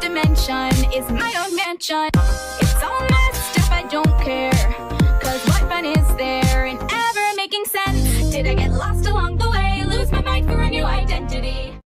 dimension is my own mansion. It's all messed up, I don't care, 'cause what fun is there in ever making sense? Did I get lost along the way, lose my mind for a new identity?